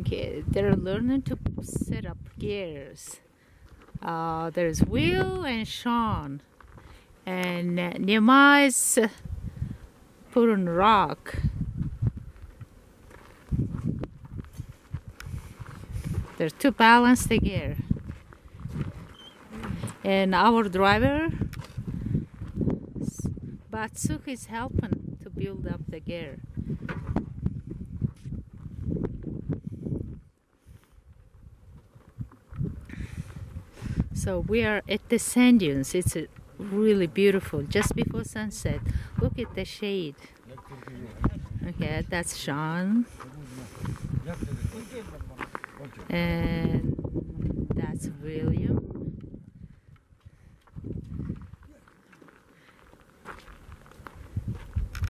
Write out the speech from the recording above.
Okay, they're learning to set up gears. There's Will and Sean, and Nehemiah's putting rock. They're to balance the gear. And our driver, Batsuk, is helping to build up the gear. So we are at the sand dunes. It's really beautiful. Just before sunset. Look at the shade. Okay, that's Sean. And that's William.